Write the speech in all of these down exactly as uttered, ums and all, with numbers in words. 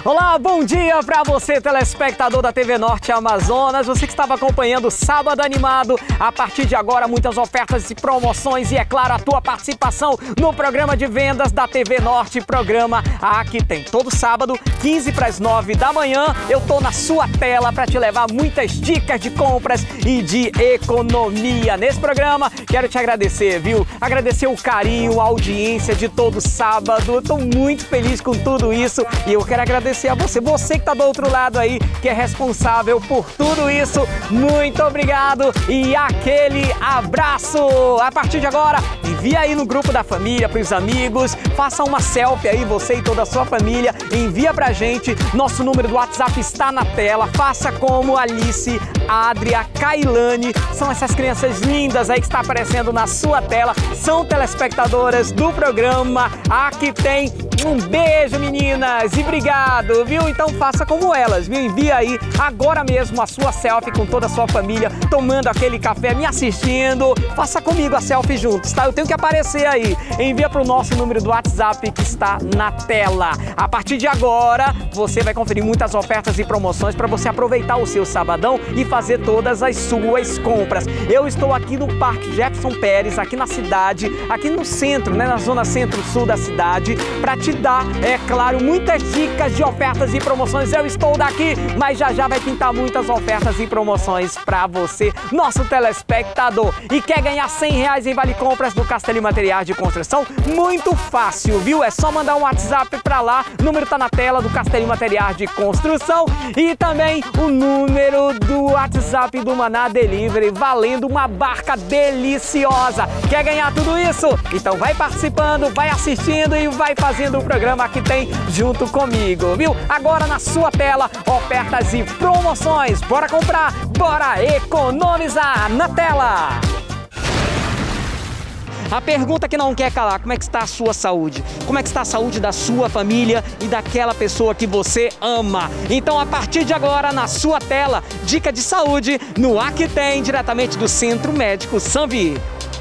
Olá, bom dia para você, telespectador da T V Norte Amazonas, você que estava acompanhando o Sábado Animado. A partir de agora, muitas ofertas e promoções e, é claro, a tua participação no programa de vendas da T V Norte, programa Aqui Tem. Todo sábado, quinze para as nove da manhã, eu tô na sua tela para te levar muitas dicas de compras e de economia. Nesse programa, quero te agradecer, viu? Agradecer o carinho, a audiência de todo sábado. Eu tô muito feliz com tudo isso e eu quero agradecer a você, você que está do outro lado aí, que é responsável por tudo isso. Muito obrigado e aquele abraço! A partir de agora, envia aí no grupo da família, para os amigos, faça uma selfie aí, você e toda a sua família, envia pra gente, nosso número do WhatsApp está na tela, faça como Alice, Adria, Kailane, são essas crianças lindas aí que está aparecendo na sua tela, são telespectadoras do programa Aqui Tem. Um beijo, meninas, e obrigado, viu? Então faça como elas, viu? Envia aí agora mesmo a sua selfie com toda a sua família, tomando aquele café, me assistindo. Faça comigo a selfie juntos, tá? Eu tenho que aparecer aí. Envia para o nosso número do WhatsApp que está na tela. A partir de agora, você vai conferir muitas ofertas e promoções para você aproveitar o seu sabadão e fazer todas as suas compras. Eu estou aqui no Parque Jefferson Pérez, aqui na cidade, aqui no centro, né? Na zona centro-sul da cidade, para te dar, é claro, muitas dicas de ofertas e promoções. Eu estou daqui, mas já já vai pintar muitas ofertas e promoções para você, nosso telespectador. E quer ganhar cem reais em Vale Compras do Castelinho Materiais de Construção? Muito fácil, viu? É só mandar um WhatsApp para lá, o número tá na tela do Castelinho Materiais de Construção e também o número do WhatsApp do Maná Delivery, valendo uma barca deliciosa. Quer ganhar tudo isso? Então vai participando, vai assistindo e vai fazendo o programa que tem junto comigo, viu? Agora na sua tela, ofertas e promoções. Bora comprar, bora economizar na tela! A pergunta que não quer calar, como é que está a sua saúde? Como é que está a saúde da sua família e daquela pessoa que você ama? Então, a partir de agora, na sua tela, dica de saúde no Aqui Tem, diretamente do Centro Médico Sanvi.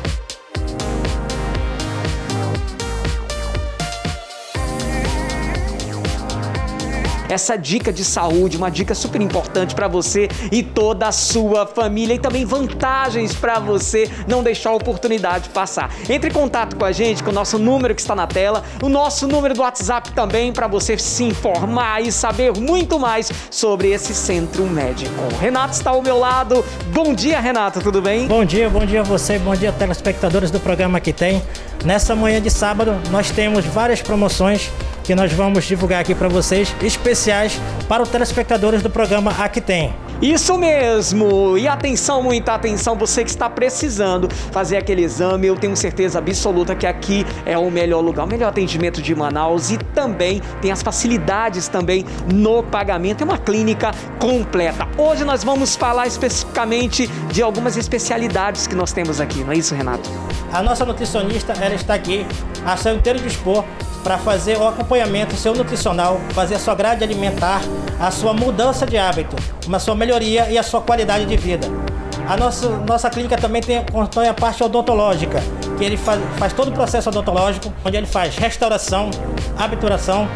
Essa dica de saúde, uma dica super importante para você e toda a sua família e também vantagens para você não deixar a oportunidade passar. Entre em contato com a gente, com o nosso número que está na tela, o nosso número do WhatsApp também para você se informar e saber muito mais sobre esse centro médico. O Renato está ao meu lado. Bom dia, Renato, tudo bem? Bom dia, bom dia a você, bom dia telespectadores do programa Aqui Tem. Nessa manhã de sábado nós temos várias promoções que nós vamos divulgar aqui para vocês, especiais para os telespectadores do programa Aqui Tem. Isso mesmo! E atenção, muita atenção, você que está precisando fazer aquele exame, eu tenho certeza absoluta que aqui é o melhor lugar, o melhor atendimento de Manaus e também tem as facilidades também no pagamento, é uma clínica completa. Hoje nós vamos falar especificamente de algumas especialidades que nós temos aqui, não é isso, Renato? A nossa nutricionista, ela está aqui a seu inteiro dispor para fazer o acompanhamento seu nutricional, fazer a sua grade alimentar, a sua mudança de hábito, uma sua melhoria e a sua qualidade de vida. A nossa, nossa clínica também tem, contém a parte odontológica, que ele faz, faz todo o processo odontológico, onde ele faz restauração, habituração,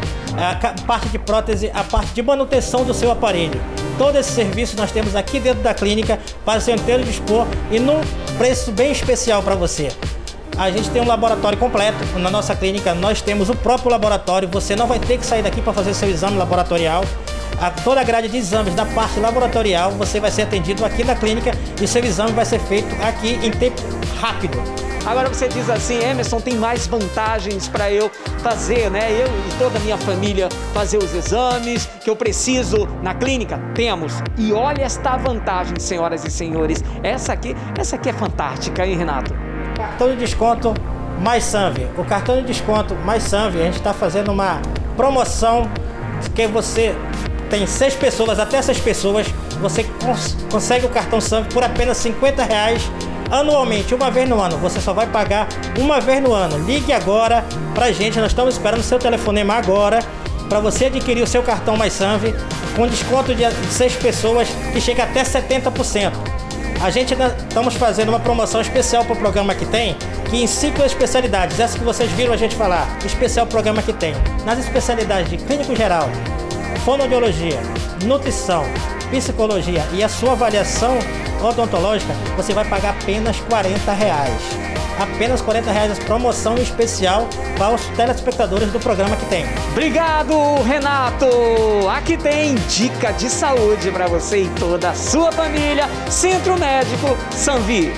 a parte de prótese, a parte de manutenção do seu aparelho. Todo esse serviço nós temos aqui dentro da clínica para o seu inteiro dispor e num preço bem especial para você. A gente tem um laboratório completo. Na nossa clínica nós temos o próprio laboratório. Você não vai ter que sair daqui para fazer seu exame laboratorial. A, toda a grade de exames da parte laboratorial você vai ser atendido aqui na clínica e seu exame vai ser feito aqui em tempo rápido. Agora você diz assim, Emerson, tem mais vantagens para eu fazer, né? Eu e toda a minha família fazer os exames que eu preciso na clínica? Temos. E olha esta vantagem, senhoras e senhores. Essa aqui, essa aqui é fantástica, hein, Renato? Cartão de desconto mais Sanvi. O cartão de desconto mais Sanvi, a gente está fazendo uma promoção que você tem seis pessoas, até seis pessoas, você cons consegue o cartão Sanvi por apenas cinquenta reais anualmente, uma vez no ano. Você só vai pagar uma vez no ano. Ligue agora pra gente, nós estamos esperando o seu telefonema agora para você adquirir o seu cartão mais Sanvi com desconto de seis pessoas que chega até setenta por cento. A gente estamos fazendo uma promoção especial para o programa que tem, que em cinco especialidades, essa que vocês viram a gente falar, especial programa que tem. Nas especialidades de clínico geral, fonoaudiologia, nutrição, psicologia e a sua avaliação odontológica, você vai pagar apenas quarenta reais. Apenas quarenta reais, promoção especial para os telespectadores do programa que tem. Obrigado, Renato! Aqui tem dica de saúde para você e toda a sua família. Centro Médico Sanvi.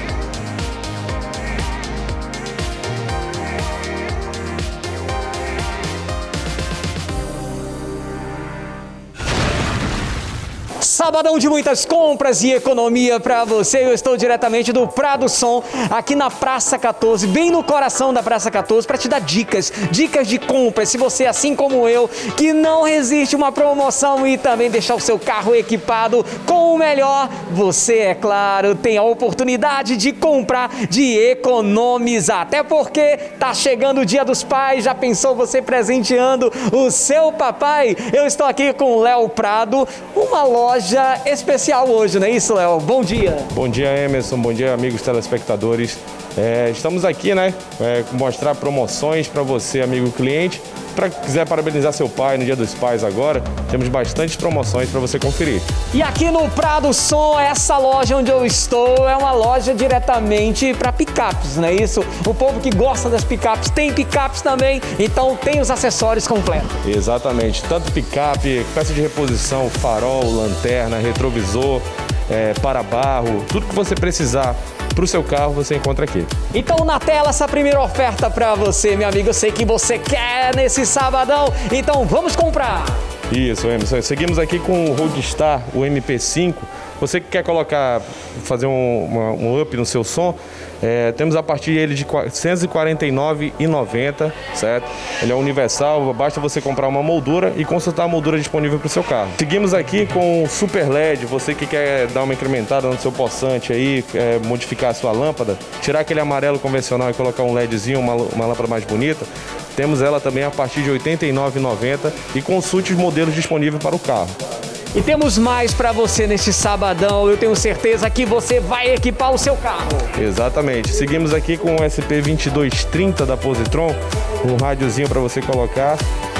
Sabadão de muitas compras e economia para você. Eu estou diretamente do Prado Som, aqui na Praça quatorze, bem no coração da Praça quatorze, para te dar dicas, dicas de compras. Se você, assim como eu, que não resiste uma promoção e também deixar o seu carro equipado com o melhor, você, é claro, tem a oportunidade de comprar, de economizar. Até porque tá chegando o Dia dos Pais, já pensou você presenteando o seu papai? Eu estou aqui com o Léo Prado, uma loja especial hoje, não é isso, Léo? Bom dia. Bom dia, Emerson. Bom dia, amigos telespectadores. É, estamos aqui, né, é, mostrar promoções para você, amigo cliente. Para quiser parabenizar seu pai no Dia dos Pais agora, temos bastantes promoções para você conferir. E aqui no Prado Som, essa loja onde eu estou é uma loja diretamente para picapes, não é isso? O povo que gosta das picapes tem picapes também, então tem os acessórios completos. Exatamente, tanto picape, peça de reposição, farol, lanterna, retrovisor, é, para-barro, tudo que você precisar para o seu carro você encontra aqui. Então na tela essa primeira oferta para você, meu amigo. Eu sei que você quer nesse sabadão, então vamos comprar. Isso, Emerson. Seguimos aqui com o Roadstar, o M P cinco. Você que quer colocar, fazer um, uma, um up no seu som, é, temos a partir dele de quatrocentos e quarenta e nove reais e noventa centavos, certo? Ele é universal, basta você comprar uma moldura e consultar a moldura disponível para o seu carro. Seguimos aqui com o Super L E D, você que quer dar uma incrementada no seu poçante aí, é, modificar a sua lâmpada, tirar aquele amarelo convencional e colocar um LEDzinho, uma, uma lâmpada mais bonita. Temos ela também a partir de oitenta e nove reais e noventa centavos e consulte os modelos disponíveis para o carro. E temos mais para você neste sabadão, eu tenho certeza que você vai equipar o seu carro. Exatamente. Seguimos aqui com o S P vinte e dois trinta da Positron, um rádiozinho para você colocar.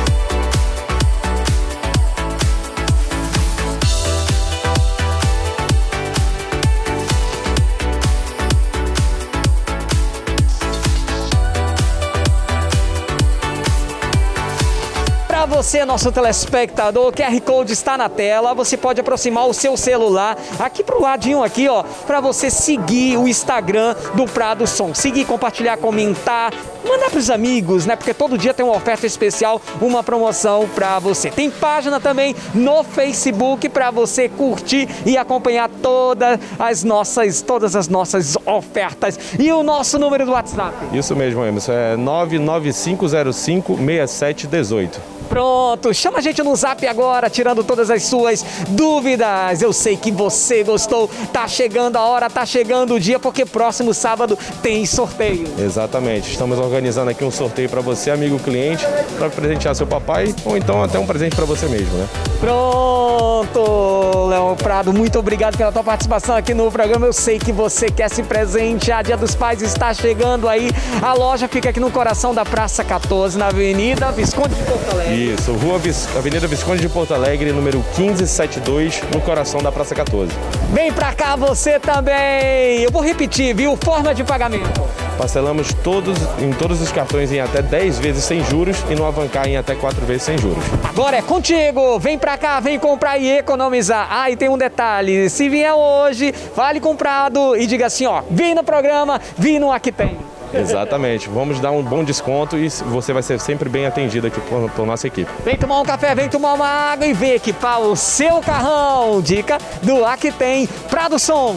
Para você, nosso telespectador, o Q R Code está na tela, você pode aproximar o seu celular aqui pro ladinho aqui, ó, para você seguir o Instagram do Prado Som, seguir, compartilhar, comentar, mandar para os amigos, né? Porque todo dia tem uma oferta especial, uma promoção para você. Tem página também no Facebook para você curtir e acompanhar todas as nossas, todas as nossas ofertas. E o nosso número do WhatsApp? Isso mesmo, Emerson, é nove nove cinco zero cinco seis sete um oito. Pronto, chama a gente no Zap agora, tirando todas as suas dúvidas. Eu sei que você gostou, tá chegando a hora, tá chegando o dia, porque próximo sábado tem sorteio. Exatamente, estamos organizando aqui um sorteio para você, amigo cliente, para presentear seu papai, ou então até um presente para você mesmo, né? Pronto, Léo Prado, muito obrigado pela tua participação aqui no programa. Eu sei que você quer se presentear, Dia dos Pais está chegando aí. A loja fica aqui no coração da Praça quatorze, na Avenida Visconde de Porto Alegre. Isso, Rua Vis... Avenida Visconde de Porto Alegre, número quinze setenta e dois, no coração da Praça quatorze. Vem pra cá você também! Eu vou repetir, viu? Forma de pagamento. Parcelamos todos, em todos os cartões em até dez vezes sem juros e no Avancar em até quatro vezes sem juros. Agora é contigo! Vem pra cá, vem comprar e economizar. Ah, e tem um detalhe, se vier hoje, vale comprado e diga assim, ó, vim no programa, vim no Aqui Tem. Exatamente, vamos dar um bom desconto e você vai ser sempre bem atendido aqui por, por nossa equipe. Vem tomar um café, vem tomar uma água e vem equipar o seu carrão. Dica do Aqui Tem, Prado Som.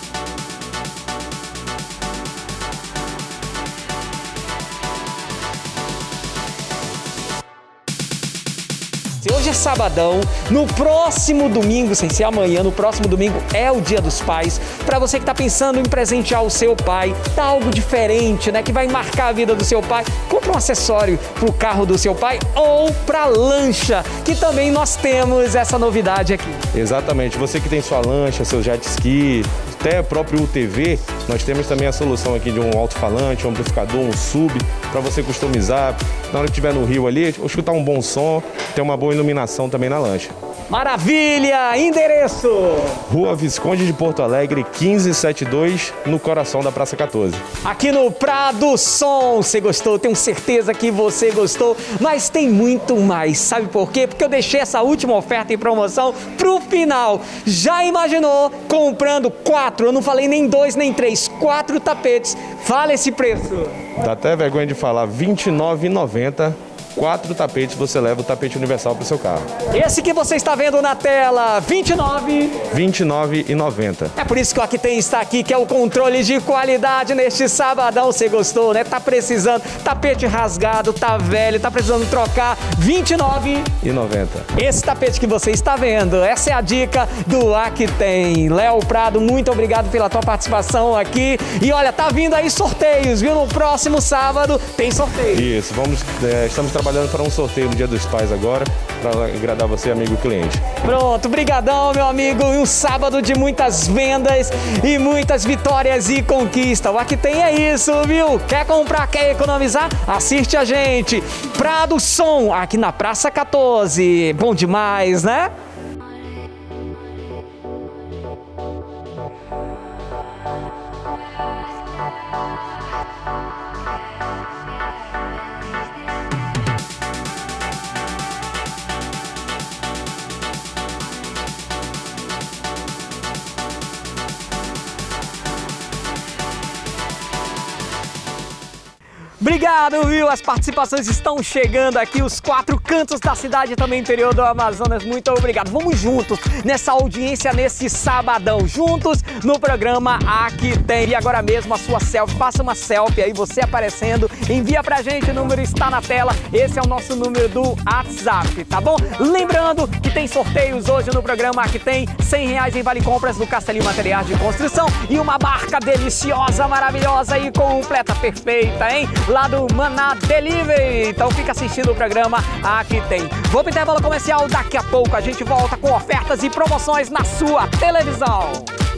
Se hoje é sabadão, no próximo domingo, sem ser amanhã, no próximo domingo é o Dia dos Pais. Para você que está pensando em presentear o seu pai, tá algo diferente, né? Que vai marcar a vida do seu pai. Compre um acessório para o carro do seu pai ou para lancha, que também nós temos essa novidade aqui. Exatamente. Você que tem sua lancha, seu jet ski, até próprio U T V, nós temos também a solução aqui de um alto-falante, um amplificador, um sub, para você customizar. Na hora que estiver no rio ali, escutar um bom som, ter uma boa iluminação também na lancha. Maravilha! Endereço? Rua Visconde de Porto Alegre, quinze setenta e dois, no coração da Praça quatorze. Aqui no Prado Som. Você gostou? Tenho certeza que você gostou, mas tem muito mais. Sabe por quê? Porque eu deixei essa última oferta e promoção pro final. Já imaginou comprando quatro? Eu não falei nem dois nem três, quatro tapetes. Fala esse preço. Dá até vergonha de falar, vinte e nove reais e noventa centavos. Quatro tapetes, você leva o tapete universal para o seu carro. Esse que você está vendo na tela, vinte e nove reais. vinte e nove reais e noventa centavos. É por isso que o Aqui está aqui, que é o controle de qualidade neste sabadão. Você gostou, né? Tá precisando, tapete rasgado, tá velho, tá precisando trocar, vinte e nove reais e noventa centavos. Esse tapete que você está vendo, essa é a dica do Aqui Tem. Léo Prado, muito obrigado pela tua participação aqui. E olha, tá vindo aí sorteios, viu? No próximo sábado tem sorteio. Isso, vamos, é, estamos trabalhando para um sorteio no Dia dos Pais agora, para agradar você, amigo cliente. Pronto, brigadão, meu amigo. E um sábado de muitas vendas e muitas vitórias e conquista. O Aqui Tem é isso, viu? Quer comprar, quer economizar? Assiste a gente. Prado Som, aqui na Praça quatorze. Bom demais, né? Obrigado, viu? As participações estão chegando aqui, os quatro cantos da cidade, também interior do Amazonas. Muito obrigado. Vamos juntos nessa audiência, nesse sabadão, juntos no programa Aqui Tem. E agora mesmo a sua selfie, faça uma selfie aí, você aparecendo, envia pra gente, o número está na tela. Esse é o nosso número do WhatsApp, tá bom? Lembrando que tem sorteios hoje no programa Aqui Tem, cem reais em Vale Compras do Castelinho Materiais de Construção e uma barca deliciosa, maravilhosa e completa, perfeita, hein? Lá do Maná Delivery. Então fica assistindo o programa Aqui Tem. Vou pro intervalo comercial, daqui a pouco a gente volta com ofertas e promoções na sua televisão.